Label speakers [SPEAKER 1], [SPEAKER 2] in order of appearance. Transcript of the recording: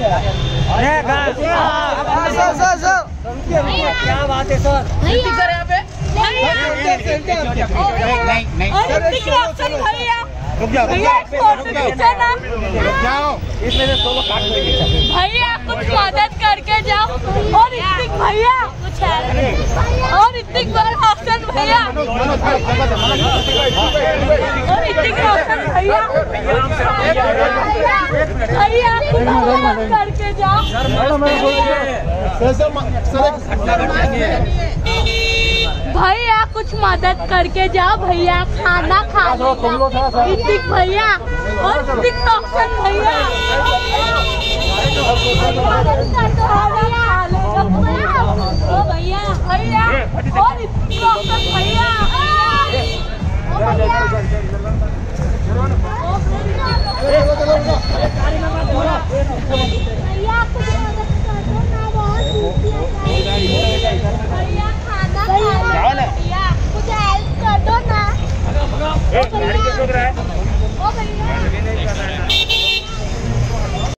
[SPEAKER 1] क्या बात है सर? सर यहाँ पे
[SPEAKER 2] भैया कुछ मदद करके जाओ। और ऋतिक भैया और ऋतिक रोशन भैया और ऋतिक रोशन भैया भैया कुछ मदद करके जाओ। भैया कुछ मदद करके जाओ। भैया खाना खा लो। ऋतिक भैया और ऋतिक रोशन भैया ओ भैया भैया और ऋतिक रोशन भैया भैया कुछ मदद कर दो ना। बहुत भैया